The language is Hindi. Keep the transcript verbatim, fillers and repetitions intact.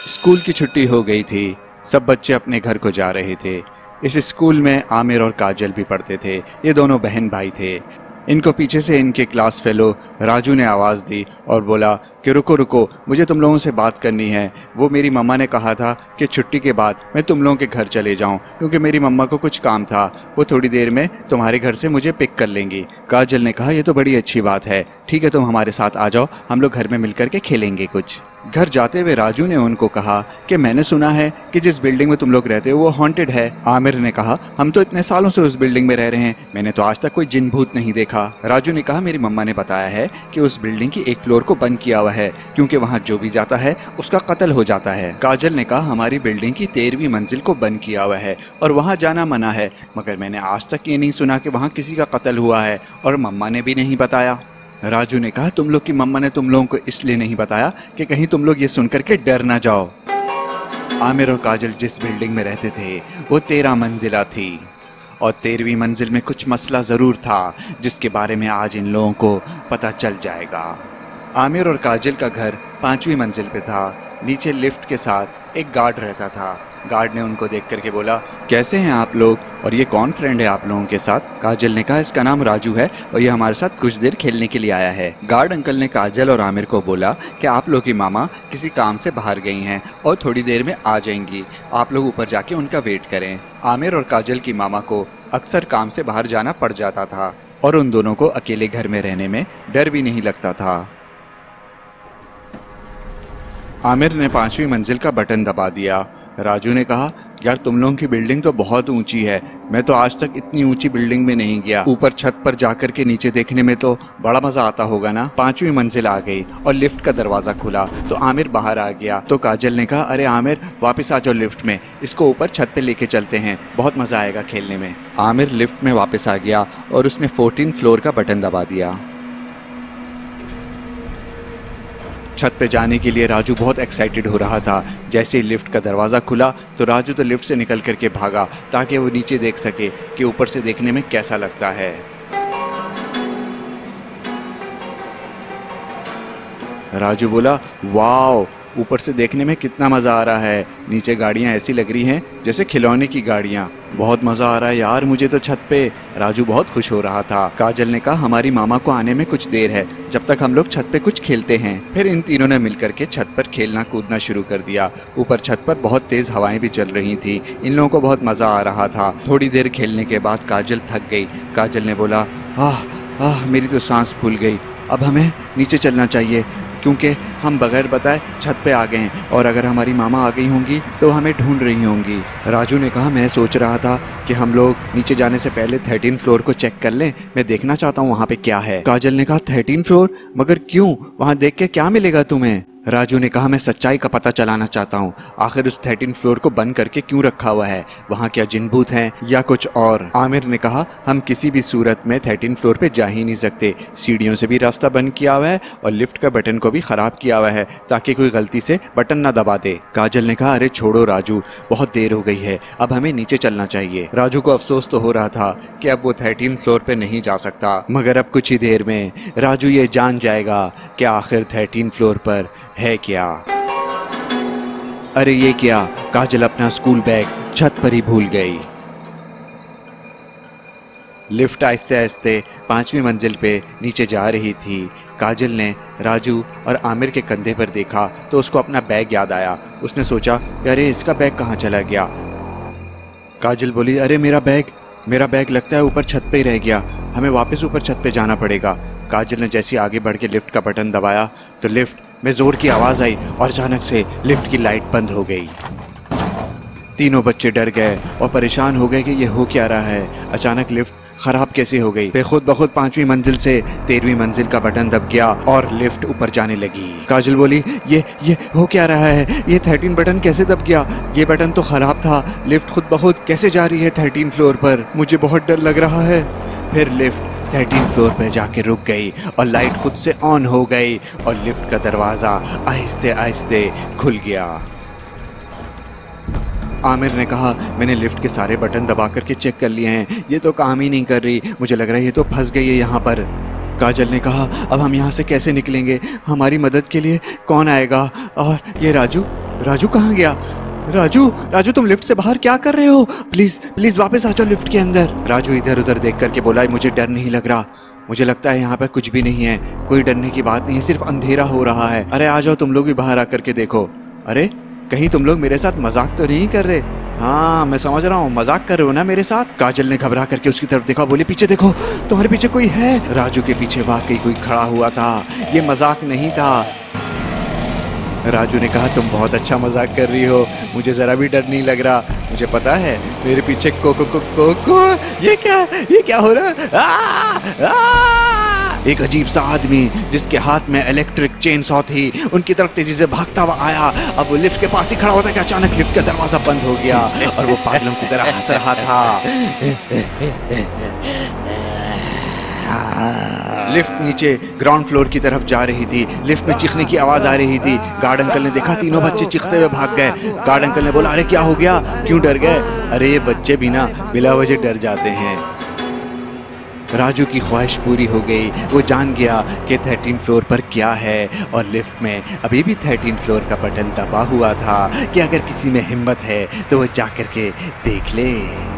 स्कूल की छुट्टी हो गई थी। सब बच्चे अपने घर को जा रहे थे। इस स्कूल में आमिर और काजल भी पढ़ते थे। ये दोनों बहन भाई थे। इनको पीछे से इनके क्लास फेलो राजू ने आवाज़ दी और बोला कि रुको रुको, मुझे तुम लोगों से बात करनी है। वो मेरी मम्मा ने कहा था कि छुट्टी के बाद मैं तुम लोगों के घर चले जाऊं, क्योंकि मेरी मम्मा को कुछ काम था। वो थोड़ी देर में तुम्हारे घर से मुझे पिक कर लेंगी। काजल ने कहा, ये तो बड़ी अच्छी बात है, ठीक है तुम हमारे साथ आ जाओ, हम लोग घर में मिलकर के खेलेंगे कुछ। घर जाते हुए राजू ने उनको कहा कि मैंने सुना है कि जिस बिल्डिंग में तुम लोग रहते हो वो हॉन्टेड है। आमिर ने कहा, हम तो इतने सालों से उस बिल्डिंग में रह रहे हैं, मैंने तो आज तक कोई जिन भूत नहीं देखा। राजू ने कहा, मेरी मम्मा ने बताया है कि उस बिल्डिंग की एक फ्लोर को बंद किया हुआ है, क्योंकि वहाँ जो भी जाता है उसका कत्ल हो जाता है। काजल ने कहा, हमारी बिल्डिंग की तेरहवीं मंजिल को बंद किया हुआ है और वहाँ जाना मना है, मगर मैंने आज तक ये नहीं सुना कि वहाँ किसी का कत्ल हुआ है और मम्मा ने भी नहीं बताया। राजू ने कहा, तुम लोग की मम्मा ने तुम लोगों को इसलिए नहीं बताया कि कहीं तुम लोग ये सुनकर के डर ना जाओ। आमिर और काजल जिस बिल्डिंग में रहते थे वो तेरह मंजिला थी और तेरहवीं मंजिल में कुछ मसला ज़रूर था जिसके बारे में आज इन लोगों को पता चल जाएगा। आमिर और काजल का घर पाँचवीं मंजिल पे था। नीचे लिफ्ट के साथ एक गार्ड रहता था। गार्ड ने उनको देख करके बोला, कैसे हैं आप लोग और ये कौन फ्रेंड है आप लोगों के साथ? काजल ने कहा, इसका नाम राजू है और ये हमारे साथ कुछ देर खेलने के लिए आया है। गार्ड अंकल ने काजल और आमिर को बोला कि आप लोग की मामा किसी काम से बाहर गई हैं और थोड़ी देर में आ जाएंगी, आप लोग ऊपर जाके उनका वेट करें। आमिर और काजल की मामा को अक्सर काम से बाहर जाना पड़ जाता था और उन दोनों को अकेले घर में रहने में डर भी नहीं लगता था। आमिर ने पांचवी मंजिल का बटन दबा दिया। राजू ने कहा, यार तुम लोगों की बिल्डिंग तो बहुत ऊंची है, मैं तो आज तक इतनी ऊंची बिल्डिंग में नहीं गया। ऊपर छत पर जाकर के नीचे देखने में तो बड़ा मजा आता होगा ना। पांचवी मंजिल आ गई और लिफ्ट का दरवाजा खुला तो आमिर बाहर आ गया। तो काजल ने कहा, अरे आमिर वापस आ जाओ लिफ्ट में, इसको ऊपर छत पे लेके चलते हैं, बहुत मजा आएगा खेलने में। आमिर लिफ्ट में वापस आ गया और उसने फोर्टीन फ्लोर का बटन दबा दिया। छत पे जाने के लिए राजू बहुत एक्साइटेड हो रहा था। जैसे ही लिफ्ट का दरवाज़ा खुला तो राजू तो लिफ्ट से निकल करके भागा ताकि वो नीचे देख सके कि ऊपर से देखने में कैसा लगता है। राजू बोला, वाओ, ऊपर से देखने में कितना मज़ा आ रहा है। नीचे गाड़ियाँ ऐसी लग रही हैं जैसे खिलौने की गाड़ियाँ। बहुत मज़ा आ रहा है यार मुझे तो छत पे। राजू बहुत खुश हो रहा था। काजल ने कहा, हमारी मामा को आने में कुछ देर है, जब तक हम लोग छत पे कुछ खेलते हैं। फिर इन तीनों ने मिलकर के छत पर खेलना कूदना शुरू कर दिया। ऊपर छत पर बहुत तेज़ हवाएं भी चल रही थी। इन लोगों को बहुत मज़ा आ रहा था। थोड़ी देर खेलने के बाद काजल थक गई। काजल ने बोला, आह आह मेरी तो सांस फूल गई, अब हमें नीचे चलना चाहिए, क्योंकि हम बगैर बताए छत पे आ गए हैं और अगर हमारी मामा आ गई होंगी तो हमें ढूंढ रही होंगी। राजू ने कहा, मैं सोच रहा था कि हम लोग नीचे जाने से पहले थर्टीन फ्लोर को चेक कर लें, मैं देखना चाहता हूँ वहाँ पे क्या है। काजल ने कहा, थर्टीन फ्लोर? मगर क्यों, वहाँ देख के क्या मिलेगा तुम्हें? राजू ने कहा, मैं सच्चाई का पता चलाना चाहता हूँ, आखिर उस थर्टीन फ्लोर को बंद करके क्यों रखा हुआ है, वहाँ क्या जिन भूत हैं या कुछ और? आमिर ने कहा, हम किसी भी सूरत में थर्टीन फ्लोर पे जा ही नहीं सकते, सीढ़ियों से भी रास्ता बंद किया हुआ है और लिफ्ट का बटन को भी ख़राब किया हुआ है ताकि कोई गलती से बटन ना दबा दे। काजल ने कहा, अरे छोड़ो राजू, बहुत देर हो गई है, अब हमें नीचे चलना चाहिए। राजू को अफसोस तो हो रहा था कि अब वो थर्टीन फ्लोर पे नहीं जा सकता, मगर अब कुछ ही देर में राजू ये जान जाएगा कि आखिर थर्टीन फ्लोर पर है क्या। अरे ये क्या, काजल अपना स्कूल बैग छत पर ही भूल गई। लिफ्ट आहिस्ते आहिस्ते पांचवी मंजिल पे नीचे जा रही थी। काजल ने राजू और आमिर के कंधे पर देखा तो उसको अपना बैग याद आया। उसने सोचा, अरे इसका बैग कहाँ चला गया। काजल बोली, अरे मेरा बैग मेरा बैग लगता है ऊपर छत पे ही रह गया, हमें वापस ऊपर छत पे जाना पड़ेगा। काजल ने जैसे आगे बढ़ के लिफ्ट का बटन दबाया तो लिफ्ट में जोर की आवाज़ आई और अचानक से लिफ्ट की लाइट बंद हो गई। तीनों बच्चे डर गए और परेशान हो गए कि ये हो क्या रहा है, अचानक लिफ्ट खराब कैसे हो गई। बेखुद बखुद पांचवी मंजिल से तेरहवीं मंजिल का बटन दब गया और लिफ्ट ऊपर जाने लगी। काजल बोली, ये ये हो क्या रहा है, ये थर्टीन बटन कैसे दब गया, ये बटन तो खराब था, लिफ्ट खुद बखुद कैसे जा रही है थर्टीन फ्लोर पर, मुझे बहुत डर लग रहा है। फिर लिफ्ट थर्टीन फ्लोर पर जाके रुक गई और लाइट खुद से ऑन हो गई और लिफ्ट का दरवाज़ा आहिस्ते आहिस्ते खुल गया। आमिर ने कहा, मैंने लिफ्ट के सारे बटन दबा करके चेक कर लिए हैं, ये तो काम ही नहीं कर रही, मुझे लग रहा है ये तो फंस गई है यहाँ पर। काजल ने कहा, अब हम यहाँ से कैसे निकलेंगे, हमारी मदद के लिए कौन आएगा? और ये राजू राजू कहाँ गया? राजू राजू तुम लिफ्ट से बाहर क्या कर रहे हो? प्लीज प्लीज वापस आ जाओ लिफ्ट के अंदर। राजू इधर उधर देख करके बोला, मुझे डर नहीं लग रहा, मुझे लगता है यहाँ पर कुछ भी नहीं है, कोई डरने की बात नहीं है, सिर्फ अंधेरा हो रहा है। अरे आ जाओ तुम लोग भी बाहर आकर के देखो। अरे कहीं तुम लोग मेरे साथ मजाक तो नहीं कर रहे? हाँ मैं समझ रहा हूँ, मजाक कर रहे हो ना मेरे साथ। काजल ने घबरा करके उसकी तरफ देखा, बोली पीछे देखो, तुम्हारे पीछे कोई है। राजू के पीछे वाकई कोई खड़ा हुआ था, ये मजाक नहीं था। राजू ने कहा, तुम बहुत अच्छा मजाक कर रही हो, मुझे जरा भी डर नहीं लग रहा, मुझे पता है मेरे पीछे कोको को कोको। ये क्या ये क्या हो रहा है? आ, आ! एक अजीब सा आदमी जिसके हाथ में इलेक्ट्रिक चेन सॉ थी उनकी तरफ तेजी से भागता हुआ आया। अब वो लिफ्ट के पास ही खड़ा होता कि अचानक लिफ्ट का दरवाजा बंद हो गया और वो पागलों की तरह हंस रहा था। लिफ्ट नीचे ग्राउंड फ्लोर की तरफ जा रही थी। लिफ्ट में चीखने की आवाज आ रही थी। गार्ड अंकल ने देखा, तीनों बच्चे चीखते हुए भाग गए। गार्ड अंकल ने बोला, अरे क्या हो गया, क्यों डर गए? अरे ये बच्चे भी ना बिला वजह डर जाते हैं। राजू की ख्वाहिश पूरी हो गई। वो जान गया कि थर्टीन फ्लोर पर क्या है और लिफ्ट में अभी भी थर्टीन फ्लोर का बटन दबा हुआ था कि अगर किसी में हिम्मत है तो वो जा कर के देख ले।